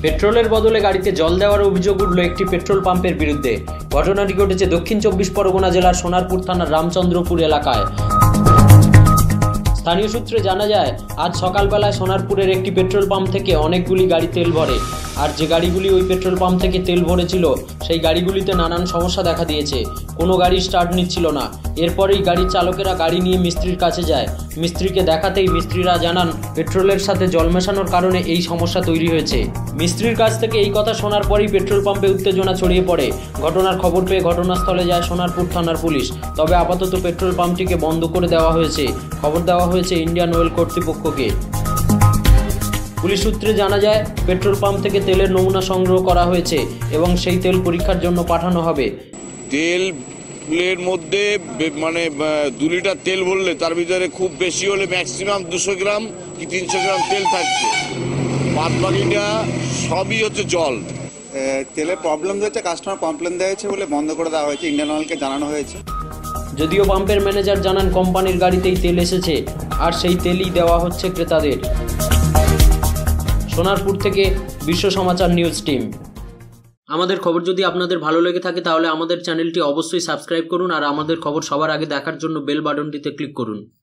পেট্রোলের বদলে গাড়িতে জল দেওয়ার অভিযোগ উঠল একটি পেট্রোল পাম্পের বিরুদ্ধে। ঘটনাটি ঘটেছে দক্ষিণ 24 পরগনা জেলার সোনারপুর থানার রামচন্দ্রপুর এলাকায়। স্থানীয় সূত্রে জানা যায়, আজ সকালবেলায় সোনারপুরের একটি পেট্রোল পাম্প থেকে অনেকগুলি গাড়ি তেল ভরে। আর যে গাড়িগুলি ওই পেট্রোল পাম্প থেকে তেল ভরেছিল সেই গাড়িগুলিতে নানান সমস্যা দেখা দিয়েছে। কোনো গাড়ি স্টার্ট নিচ্ছিল না। এরপরেই গাড়ির চালকেরা গাড়ি নিয়ে মিস্ত্রির কাছে যায়। মিস্ত্রিকে দেখাতেই মিস্ত্রিরা জানান পেট্রোলের সাথে জল মেশানোর কারণে এই সমস্যা তৈরি হয়েছে। মিস্ত্রির কাছ থেকে এই কথা শোনার পরই পেট্রোল পাম্পে উত্তেজনা ছড়িয়ে পড়ে। ঘটনার খবর পেয়ে ঘটনাস্থলে যায় সোনারপুর থানার পুলিশ। তবে আপাতত পেট্রোল পাম্পটিকে বন্ধ করে দেওয়া হয়েছে। খবর দেওয়া হয়েছে ইন্ডিয়ান অয়েল কর্তৃপক্ষকে। পুলিশ সূত্রে জানা যায়, পেট্রোল পাম্প থেকে তেলের নমুনা সংগ্রহ করা হয়েছে এবং সেই তেল পরীক্ষার জন্য পাঠানো হবে। তেলের মধ্যে মানে 2 লিটার তেল ভরলে তার ভিতরে খুব বেশি হলে ম্যাক্সিমাম 200 গ্রাম কি 300 গ্রাম তেল থাকছে। বাদ বাকিটা সবই হচ্ছে জল। তেলের প্রবলেম হয়েছে, কাস্টমার কমপ্লেন দিয়েছে বলে বন্ধ করে দেওয়া হয়েছে, ইন্ডিয়ান অয়েলকে জানানো হয়েছে। যদিও পাম্পের ম্যানেজার জানান কোম্পানির গাড়িতেই তেল এসেছে আর সেই তেলই দেওয়া হচ্ছে ক্রেতাদের। সোনারপুর থেকে বিশ্ব সমাচার নিউজ টিম। আমাদের খবর যদি আপনাদের ভালো লেগে থাকে তাহলে আমাদের চ্যানেলটি অবশ্যই সাবস্ক্রাইব করুন আর আমাদের খবর সবার আগে দেখার জন্য বেল বাটনটিতে ক্লিক করুন।